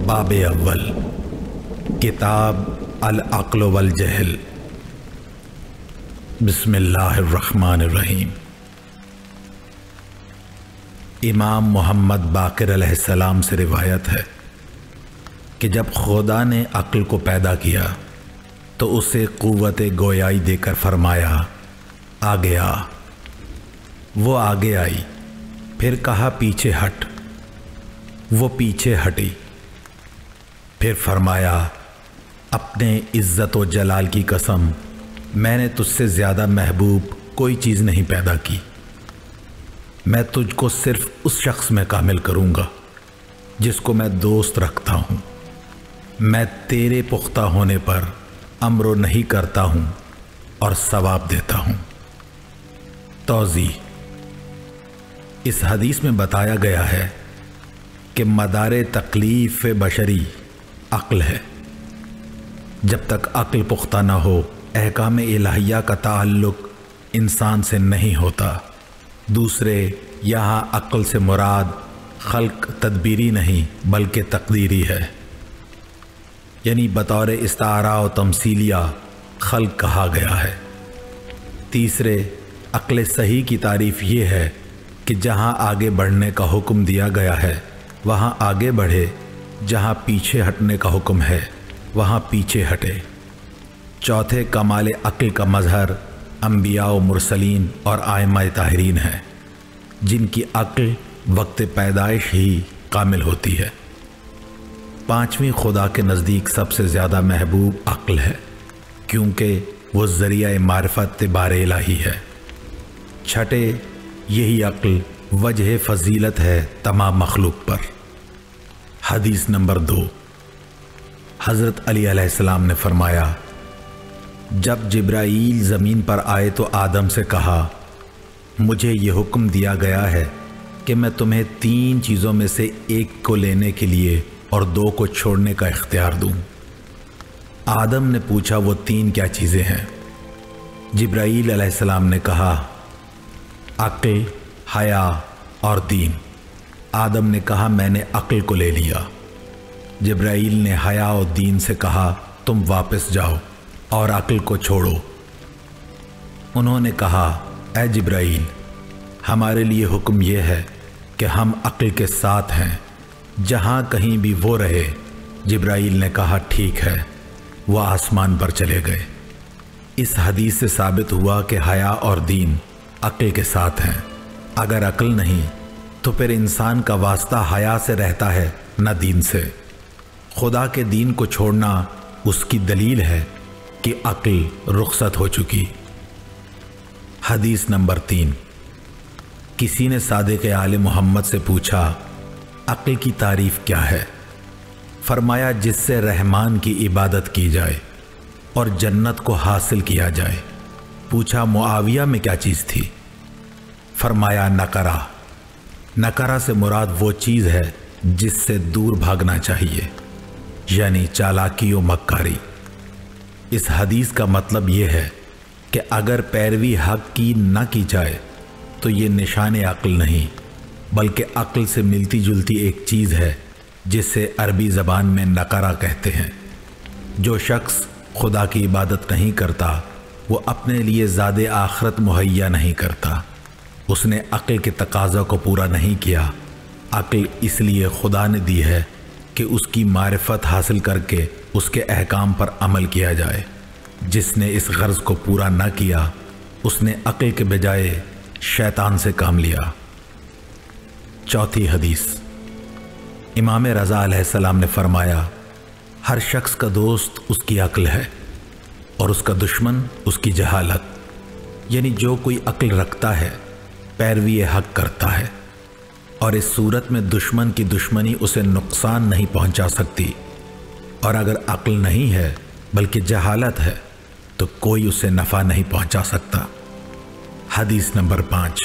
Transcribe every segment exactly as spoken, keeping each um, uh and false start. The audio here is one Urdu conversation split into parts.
बाब अव्वल किताब अल अक्ल वल जहल। बिस्मिल्लाहिर्रहमानिर्रहीम। इमाम मोहम्मद बाक़िर अलैहिस्सलाम से रिवायत है कि जब खुदा ने अक्ल को पैदा किया तो उसे क़ुव्वत गोयाई देकर फरमाया, आगे आ। वो आगे आई, फिर कहा पीछे हट। वो पीछे हटी, फिर फरमाया, अपने इज़्ज़त व जलाल की कसम, मैंने तुझसे ज़्यादा महबूब कोई चीज़ नहीं पैदा की। मैं तुझको सिर्फ उस शख्स में कामिल करूँगा जिसको मैं दोस्त रखता हूँ। मैं तेरे पुख्ता होने पर अम्र नहीं करता हूँ और सवाब देता हूँ। तौज़ी, इस हदीस में बताया गया है कि मदारे तकलीफ़ बशरी अक्ल है। जब तक अक्ल पुख्ता न हो, अहकाम इलाहिया का ताल्लुक़ इंसान से नहीं होता। दूसरे, यहाँ अक्ल से मुराद खल्क तदबीरी नहीं बल्कि तकदीरी है, यानी बतौर इस्तारा व तमसीलिया खल्क कहा गया है। तीसरे, अक्ल सही की तारीफ़ ये है कि जहाँ आगे बढ़ने का हुक्म दिया गया है वहाँ आगे बढ़े, जहाँ पीछे हटने का हुक्म है वहाँ पीछे हटे। चौथे, कमाल अक्ल का मज़हर अम्बिया व मुरसलीन और आइम्मा ताहिरीन है, जिनकी अक्ल वक्त पैदाइश ही कामिल होती है। पाँचवीं, खुदा के नज़दीक सबसे ज़्यादा महबूब अक्ल है क्योंकि वो ज़रिया मारिफत बारे इलाही है। छठे, यही अक्ल वजह फ़जीलत है तमाम मखलूक पर। हदीस नंबर दो। हज़रत अली अलैहिस्सलाम ने फरमाया, जब जिब्राईल ज़मीन पर आए तो आदम से कहा, मुझे ये हुक्म दिया गया है कि मैं तुम्हें तीन चीज़ों में से एक को लेने के लिए और दो को छोड़ने का इख्तियार दूँ। आदम ने पूछा, वो तीन क्या चीज़ें हैं? जिब्राईल अलैहिस्सलाम ने कहा, अक्ल, हया और दीन। आदम ने कहा, मैंने अक्ल को ले लिया। जिब्राईल ने हया और दीन से कहा, तुम वापस जाओ और अक्ल को छोड़ो। उन्होंने कहा, ऐ जिब्राईल, हमारे लिए हुक्म यह है कि हम अक्ल के साथ हैं, जहाँ कहीं भी वो रहे। जिब्राईल ने कहा, ठीक है। वह आसमान पर चले गए। इस हदीस से साबित हुआ कि हया और दीन अक्ल के साथ हैं। अगर अक्ल नहीं तो फिर इंसान का वास्ता हया से रहता है न दीन से। खुदा के दीन को छोड़ना उसकी दलील है कि अक्ल रुखसत हो चुकी। हदीस नंबर तीन। किसी ने सादिक़ आले मोहम्मद से पूछा, अक्ल की तारीफ़ क्या है? फरमाया, जिससे रहमान की इबादत की जाए और जन्नत को हासिल किया जाए। पूछा, मुआविया में क्या चीज़ थी? फरमाया, नकरा। नकरा से मुराद वो चीज़ है जिससे दूर भागना चाहिए, यानी चालाकी व मक्कारी। इस हदीस का मतलब ये है कि अगर पैरवी हक की न की जाए तो ये निशान अक्ल नहीं बल्कि अक्ल से मिलती जुलती एक चीज़ है जिसे अरबी ज़बान में नकरा कहते हैं। जो शख्स खुदा की इबादत नहीं करता वो अपने लिए ज़ादे आखरत मुहैया नहीं करता। उसने अक्ल के तकाज़ा को पूरा नहीं किया। अक्ल इसलिए खुदा ने दी है कि उसकी मारिफत हासिल करके उसके अहकाम पर अमल किया जाए। जिसने इस गर्ज़ को पूरा न किया उसने अक्ल के बजाय शैतान से काम लिया। चौथी हदीस। इमाम रज़ा अलैहिस्सलाम ने फरमाया, हर शख्स का दोस्त उसकी अक्ल है और उसका दुश्मन उसकी जहालत। यानी जो कोई अक्ल रखता है पैरवी हक करता है, और इस सूरत में दुश्मन की दुश्मनी उसे नुकसान नहीं पहुंचा सकती। और अगर अक्ल नहीं है बल्कि जहालत है तो कोई उसे नफ़ा नहीं पहुंचा सकता। हदीस नंबर पाँच।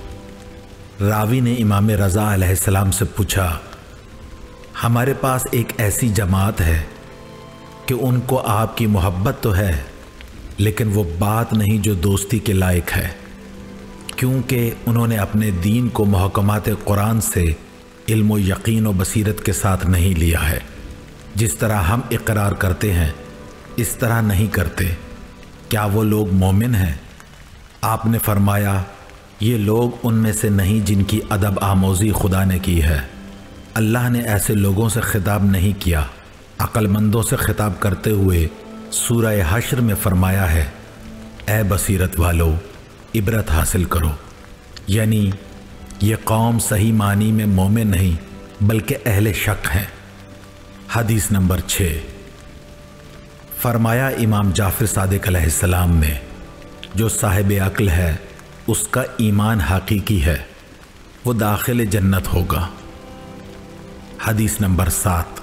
रावी ने इमाम रज़ा अलैहिस्सलाम से पूछा, हमारे पास एक ऐसी जमात है कि उनको आपकी मोहब्बत तो है लेकिन वो बात नहीं जो दोस्ती के लायक है, क्योंकि उन्होंने अपने दीन को महकमात कुरान से इल्म व यकीन व बसीरत के साथ नहीं लिया है। جس طرح ہم اقرار کرتے ہیں اس طرح نہیں کرتے، کیا وہ لوگ مومن ہیں؟ آپ نے فرمایا یہ لوگ ان میں سے نہیں جن کی ادب آموزی خدا نے کی ہے۔ اللہ نے ایسے لوگوں سے خطاب نہیں کیا، عقل مندوں سے خطاب کرتے ہوئے سورہ حشر میں فرمایا ہے اے بصیرت والو عبرت حاصل کرو، یعنی یہ قوم صحیح معنی میں مومن نہیں بلکہ اہل شک ہیں۔ حدیث نمبر چھ، فرمایا امام جعفر صادق علیہ السلام نے جو صاحب عقل ہے اس کا ایمان حقیقی ہے، وہ داخل جنت ہوگا۔ حدیث نمبر سات،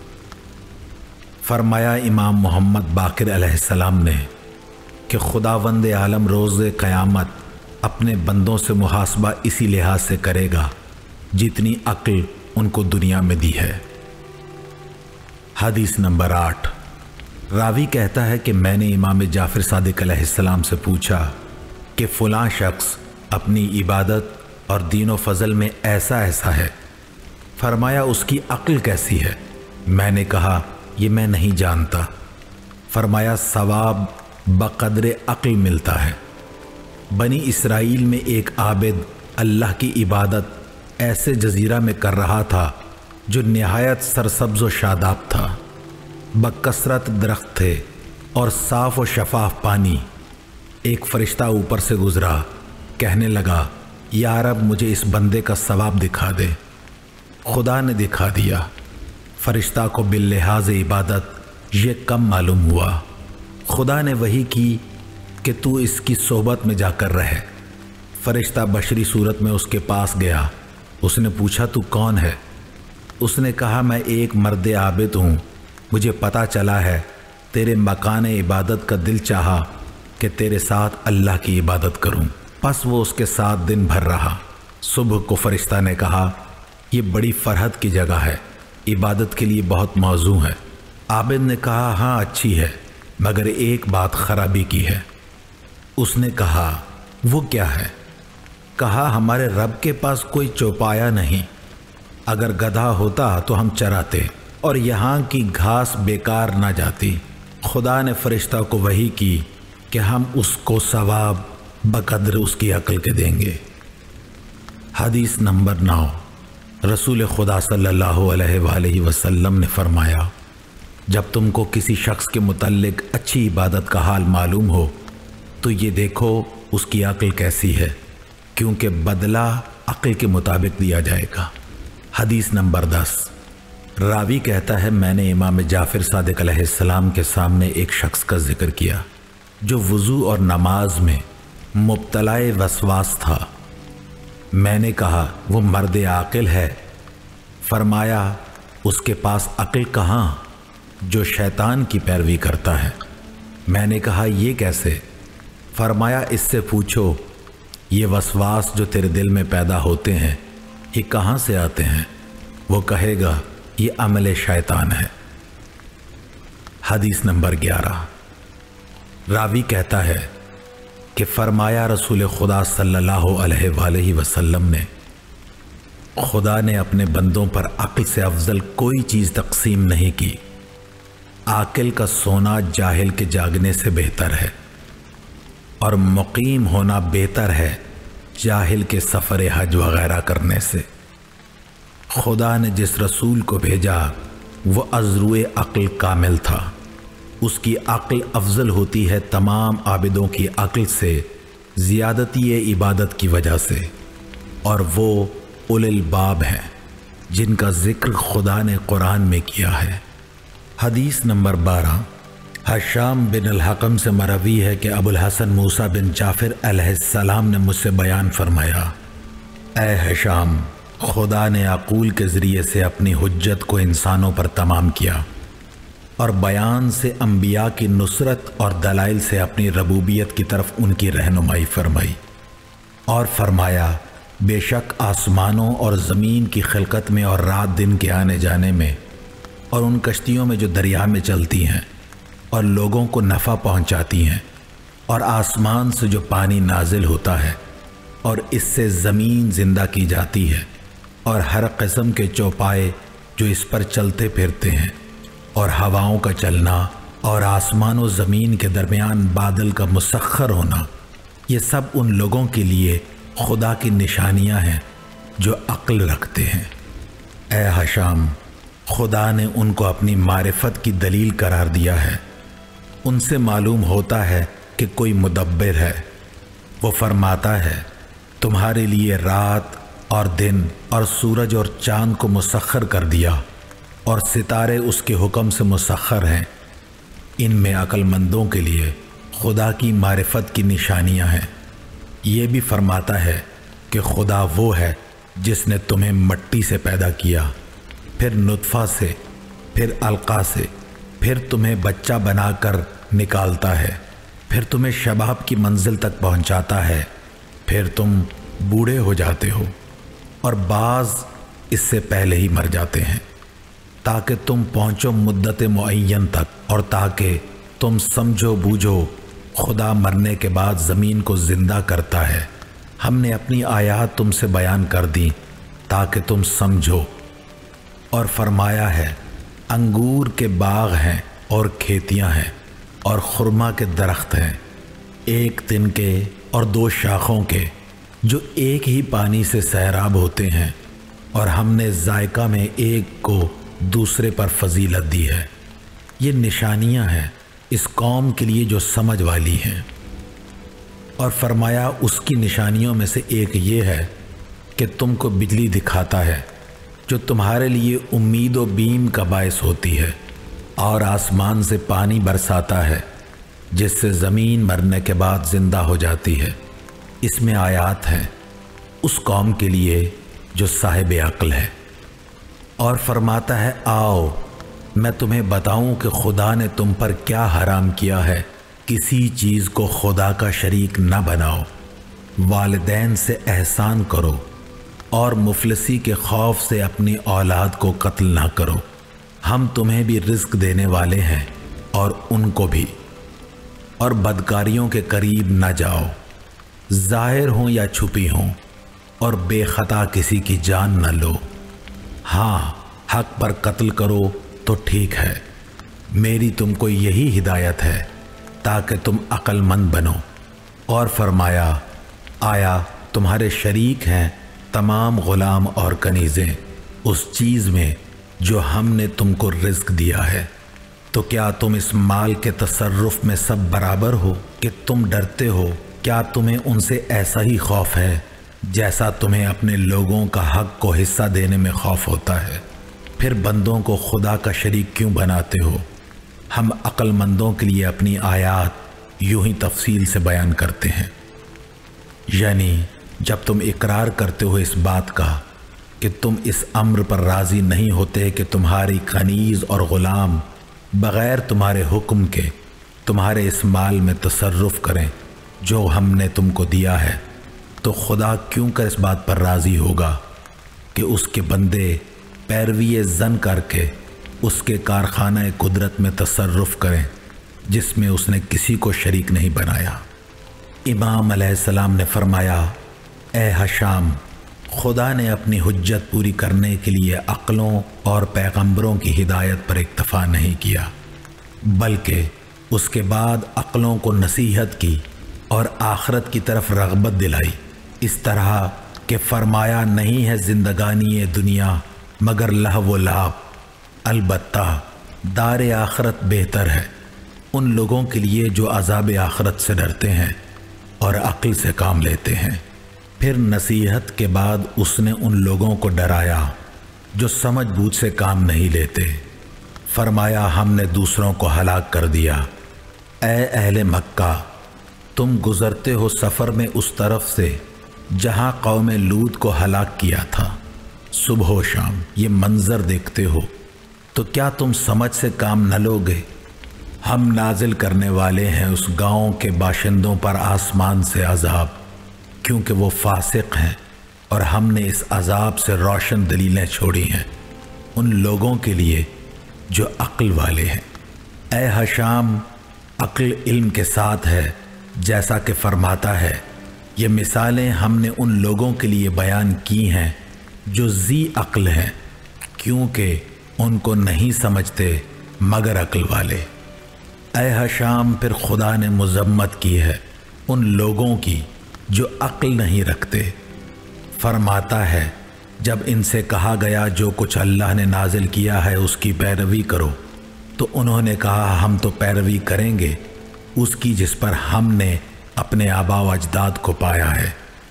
فرمایا امام محمد باقر علیہ السلام نے کہ خداوند عالم روز قیامت اپنے بندوں سے محاسبہ اسی لحاظ سے کرے گا جتنی عقل ان کو دنیا میں دی ہے۔ حدیث نمبر آٹھ، راوی کہتا ہے کہ میں نے امام جعفر صادق علیہ السلام سے پوچھا کہ فلاں شخص اپنی عبادت اور دین و فضل میں ایسا ایسا ہے، فرمایا اس کی عقل کیسی ہے؟ میں نے کہا یہ میں نہیں جانتا۔ فرمایا ثواب بقدر عقل ملتا ہے۔ بنی اسرائیل میں ایک عابد اللہ کی عبادت ایسے جزیرہ میں کر رہا تھا جو نہایت سرسبز و شاداب تھا، بکثرت درخت تھے اور صاف و شفاف پانی۔ ایک فرشتہ اوپر سے گزرا، کہنے لگا یا رب مجھے اس بندے کا ثواب دکھا دے۔ خدا نے دکھا دیا۔ فرشتہ کو باللحاظ عبادت یہ کم معلوم ہوا۔ خدا نے وحی کی کہ تو اس کی صحبت میں جا کر رہے۔ فرشتہ بشری صورت میں اس کے پاس گیا۔ اس نے پوچھا تو کون ہے؟ اس نے کہا میں ایک مرد عابد ہوں، مجھے پتہ چلا ہے تیرے مکان عبادت کا دل چاہا کہ تیرے ساتھ اللہ کی عبادت کروں، پس وہ اس کے ساتھ دن بھر رہا۔ صبح کو فرشتہ نے کہا یہ بڑی فرحت کی جگہ ہے، عبادت کے لیے بہت موزوں ہے۔ عابد نے کہا ہاں اچھی ہے، مگر ایک بات خرابی کی ہے۔ اس نے کہا وہ کیا ہے؟ کہا ہمارے رب کے پاس کوئی چوپایا نہیں، اگر گدھا ہوتا تو ہم چراتے اور یہاں کی گھاس بیکار نہ جاتی۔ خدا نے فرشتہ کو وحی کی کہ ہم اس کو ثواب بقدر اس کی عقل کے دیں گے۔ حدیث نمبر نو، رسول خدا صلی اللہ علیہ وآلہ وسلم نے فرمایا جب تم کو کسی شخص کے متعلق اچھی عبادت کا حال معلوم ہو تو یہ دیکھو اس کی عقل کیسی ہے، کیونکہ بدلہ عقل کے مطابق دیا جائے گا۔ حدیث نمبر دس، راوی کہتا ہے میں نے امام جعفر صادق علیہ السلام کے سامنے ایک شخص کا ذکر کیا جو وضو اور نماز میں مبتلا وسواس تھا۔ میں نے کہا وہ مرد عاقل ہے؟ فرمایا اس کے پاس عقل کہاں جو شیطان کی پیروی کرتا ہے۔ میں نے کہا یہ کیسے؟ فرمایا اس سے پوچھو یہ وسواس جو تیرے دل میں پیدا ہوتے ہیں یہ کہاں سے آتے ہیں؟ وہ کہے گا یہ عمل شیطان ہے۔ حدیث نمبر گیارہ، راوی کہتا ہے کہ فرمایا رسول خدا صلی اللہ علیہ وآلہ وسلم نے خدا نے اپنے بندوں پر عقل سے افضل کوئی چیز تقسیم نہیں کی۔ عاقل کا سونا جاہل کے جاگنے سے بہتر ہے اور مقیم ہونا بہتر ہے جاہل کے سفر حج وغیرہ کرنے سے۔ خدا نے جس رسول کو بھیجا وہ ازروئے عقل کامل تھا، اس کی عقل افضل ہوتی ہے تمام عابدوں کی عقل سے زیادتی عبادت کی وجہ سے، اور وہ اولو الباب ہیں جن کا ذکر خدا نے قرآن میں کیا ہے۔ حدیث نمبر بارہ، حشام بن الحکم سے مروی ہے کہ ابو الحسن موسیٰ بن جعفر علیہ السلام نے مجھ سے بیان فرمایا اے حشام، خدا نے عقول کے ذریعے سے اپنی حجت کو انسانوں پر تمام کیا اور بیان سے انبیاء کی نصرت اور دلائل سے اپنی ربوبیت کی طرف ان کی رہنمائی فرمائی، اور فرمایا بے شک آسمانوں اور زمین کی خلقت میں اور رات دن کے آنے جانے میں اور ان کشتیوں میں جو دریا میں چلتی ہیں اور لوگوں کو نفع پہنچاتی ہیں، اور آسمان سے جو پانی نازل ہوتا ہے اور اس سے زمین زندہ کی جاتی ہے، اور ہر قسم کے چوپائے جو اس پر چلتے پھرتے ہیں، اور ہواؤں کا چلنا اور آسمان و زمین کے درمیان بادل کا مسخر ہونا، یہ سب ان لوگوں کے لیے خدا کی نشانیاں ہیں جو عقل رکھتے ہیں۔ اے حشام، خدا نے ان کو اپنی معرفت کی دلیل قرار دیا ہے۔ ان سے معلوم ہوتا ہے کہ کوئی مدبر ہے۔ وہ فرماتا ہے تمہارے لیے رات اور دن اور سورج اور چاند کو مسخر کر دیا، اور ستارے اس کے حکم سے مسخر ہیں۔ ان میں عقل مندوں کے لیے خدا کی معرفت کی نشانیاں ہیں۔ یہ بھی فرماتا ہے کہ خدا وہ ہے جس نے تمہیں مٹی سے پیدا کیا، پھر نطفہ سے، پھر علقہ سے، پھر تمہیں بچہ بنا کر نکالتا ہے، پھر تمہیں شباب کی منزل تک پہنچاتا ہے، پھر تم بوڑھے ہو جاتے ہو، اور بعض اس سے پہلے ہی مر جاتے ہیں، تاکہ تم پہنچو مدت معین تک، اور تاکہ تم سمجھو بوجھو خدا مرنے کے بعد زمین کو زندہ کرتا ہے۔ ہم نے اپنی آیات تم سے بیان کر دی تاکہ تم سمجھو۔ اور فرمایا ہے انگور کے باغ ہیں اور کھیتیاں ہیں اور خرما کے درخت ہیں، ایک تن کے اور دو شاخوں کے، جو ایک ہی پانی سے سیراب ہوتے ہیں، اور ہم نے ذائقہ میں ایک کو دوسرے پر فضیلت دی ہے۔ یہ نشانیاں ہیں اس قوم کے لیے جو سمجھ والی ہیں۔ اور فرمایا اس کی نشانیوں میں سے ایک یہ ہے کہ تم کو بجلی دکھاتا ہے جو تمہارے لیے امید و بیم کا باعث ہوتی ہے، اور آسمان سے پانی برساتا ہے جس سے زمین مرنے کے بعد زندہ ہو جاتی ہے۔ اس میں آیات ہیں اس قوم کے لیے جو صاحب عقل ہے۔ اور فرماتا ہے آؤ میں تمہیں بتاؤں کہ خدا نے تم پر کیا حرام کیا ہے، کسی چیز کو خدا کا شریک نہ بناؤ، والدین سے احسان کرو، اور مفلسی کے خوف سے اپنی اولاد کو قتل نہ کرو۔ ہم تمہیں بھی رزق دینے والے ہیں اور ان کو بھی، اور بدکاریوں کے قریب نہ جاؤ، ظاہر ہوں یا چھپی ہوں، اور بے خطا کسی کی جان نہ لو۔ ہاں حق پر قتل کرو تو ٹھیک ہے، میری تم کو یہی ہدایت ہے تاکہ تم عقل مند بنو۔ اور فرمایا آیا تمہارے شریک ہیں تمام غلام اور کنیزیں اس چیز میں جو ہم نے تم کو رزق دیا ہے، تو کیا تم اس مال کے تصرف میں سب برابر ہو کہ تم ڈرتے ہو؟ کیا تمہیں ان سے ایسا ہی خوف ہے جیسا تمہیں اپنے لوگوں کا حق کو حصہ دینے میں خوف ہوتا ہے؟ پھر بندوں کو خدا کا شریک کیوں بناتے ہو؟ ہم عقل مندوں کے لیے اپنی آیات یوں ہی تفصیل سے بیان کرتے ہیں۔ یعنی جب تم اقرار کرتے ہو اس بات کا کہ تم اس امر پر راضی نہیں ہوتے کہ تمہاری کنیز اور غلام بغیر تمہارے حکم کے تمہارے اس مال میں تصرف کریں جو ہم نے تم کو دیا ہے، تو خدا کیوں کر اس بات پر راضی ہوگا کہ اس کے بندے پیروی زن کر کے اس کے کارخانہ قدرت میں تصرف کریں جس میں اس نے کسی کو شریک نہیں بنایا۔ امام علیہ السلام نے فرمایا اے حشام، خدا نے اپنی حجت پوری کرنے کے لیے عقلوں اور پیغمبروں کی ہدایت پر اکتفا نہیں کیا، بلکہ اس کے بعد عقلوں کو نصیحت کی اور آخرت کی طرف رغبت دلائی، اس طرح کہ فرمایا نہیں ہے زندگانی دنیا مگر لہو و لعب، البتہ دار آخرت بہتر ہے ان لوگوں کے لیے جو عذاب آخرت سے ڈرتے ہیں اور عقل سے کام لیتے ہیں۔ پھر نصیحت کے بعد اس نے ان لوگوں کو ڈرایا جو سمجھ بوجھ سے کام نہیں لیتے۔ فرمایا ہم نے دوسروں کو ہلاک کر دیا۔ اے اہل مکہ، تم گزرتے ہو سفر میں اس طرف سے جہاں قوم لوط کو ہلاک کیا تھا، صبح و شام یہ منظر دیکھتے ہو تو کیا تم سمجھ سے کام نہ لوگے؟ ہم نازل کرنے والے ہیں اس گاؤں کے باشندوں پر آسمان سے عذاب، کیونکہ وہ فاسق ہیں، اور ہم نے اس عذاب سے روشن دلیلیں چھوڑی ہیں ان لوگوں کے لیے جو عقل والے ہیں۔ اے حشام، عقل علم کے ساتھ ہے، جیسا کہ فرماتا ہے یہ مثالیں ہم نے ان لوگوں کے لیے بیان کی ہیں جو ذی عقل ہیں، کیونکہ ان کو نہیں سمجھتے مگر عقل والے۔ اے ہشام، پھر خدا نے مذمت کی ہے ان لوگوں کی جو عقل نہیں رکھتے۔ فرماتا ہے جب ان سے کہا گیا جو کچھ اللہ نے نازل کیا ہے اس کی پیروی کرو، تو انہوں نے کہا ہم تو پیروی کریں گے اس کی جس پر ہم نے اپنے آبا و اجداد کو پایا ہے،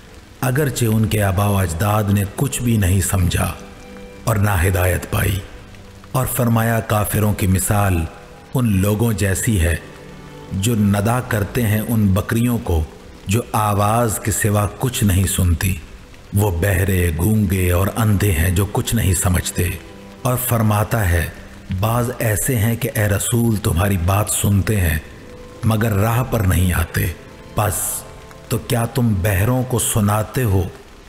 اگرچہ ان کے آبا و اجداد نے کچھ بھی نہیں سمجھا اور نہ ہدایت پائی۔ اور فرمایا کافروں کی مثال ان لوگوں جیسی ہے جو ندا کرتے ہیں ان بکریوں کو جو آواز کے سوا کچھ نہیں سنتی۔ وہ بہرے، گونگے اور اندھے ہیں جو کچھ نہیں سمجھتے۔ اور فرماتا ہے بعض ایسے ہیں کہ اے رسول تمہاری بات سنتے ہیں مگر راہ پر نہیں آتے، پس تو کیا تم بہروں کو سناتے ہو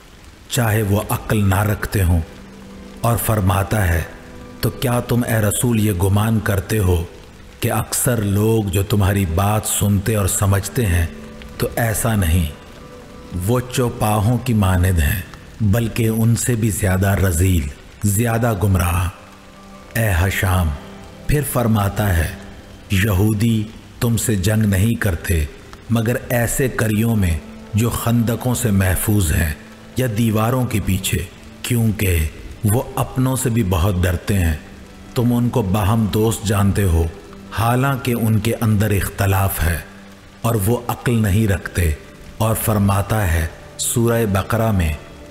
چاہے وہ عقل نہ رکھتے ہوں؟ اور فرماتا ہے تو کیا تم اے رسول یہ گمان کرتے ہو کہ اکثر لوگ جو تمہاری بات سنتے اور سمجھتے ہیں تو ایسا نہیں، وہ چوپاہوں کی مانند ہیں بلکہ ان سے بھی زیادہ رذیل، زیادہ گمراہ۔ اے ہشام، پھر فرماتا ہے یہودی تم سے جنگ نہیں کرتے مگر ایسے کریوں میں جو خندقوں سے محفوظ ہیں یا دیواروں کے پیچھے، کیونکہ وہ اپنوں سے بھی بہت ڈرتے ہیں۔ تم ان کو باہم دوست جانتے ہو حالانکہ ان کے اندر اختلاف ہے اور وہ عقل نہیں رکھتے۔ اور فرماتا ہے سورہ بقرہ میں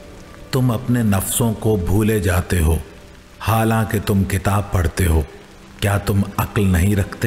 تم اپنے نفسوں کو بھولے جاتے ہو حالانکہ تم کتاب پڑھتے ہو، کیا تم عقل نہیں رکھتے؟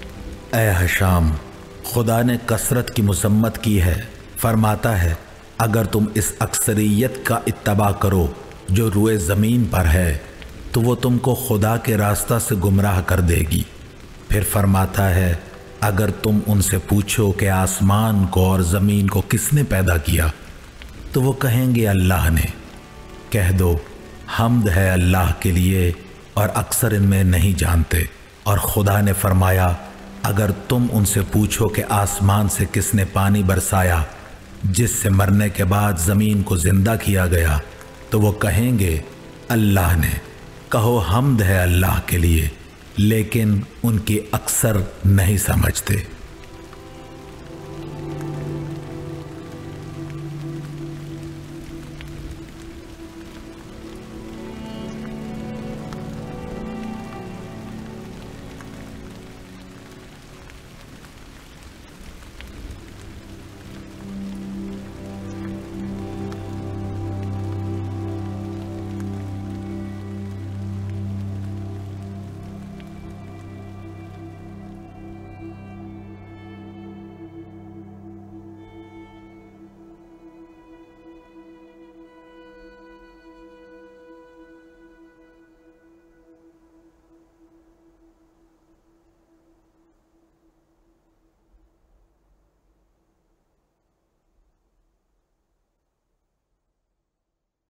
اے ہشام، خدا نے کثرت کی مذمت کی ہے۔ فرماتا ہے اگر تم اس اکثریت کا اتباع کرو جو روئے زمین پر ہے تو وہ تم کو خدا کے راستہ سے گمراہ کر دے گی۔ پھر فرماتا ہے اگر تم ان سے پوچھو کہ آسمان کو اور زمین کو کس نے پیدا کیا تو وہ کہیں گے اللہ نے۔ کہہ دو حمد ہے اللہ کے لیے اور اکثر ان میں نہیں جانتے۔ اور خدا نے فرمایا اگر تم ان سے پوچھو کہ آسمان سے کس نے پانی برسایا جس سے مرنے کے بعد زمین کو زندہ کیا گیا تو وہ کہیں گے اللہ نے۔ کہو حمد ہے اللہ کے لیے، لیکن ان کی اکثر نہیں سمجھتے۔